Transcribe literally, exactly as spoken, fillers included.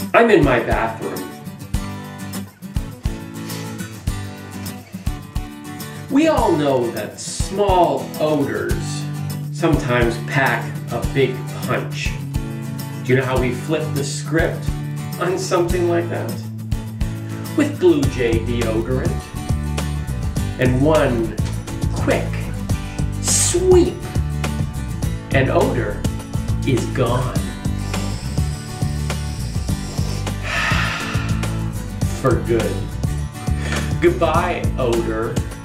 I'm in my bathroom. We all know that small odors sometimes pack a big punch. Do you know how we flip the script on something like that? With Blue Jay deodorant and one quick sweep, and odor is gone. For good. Goodbye, odor.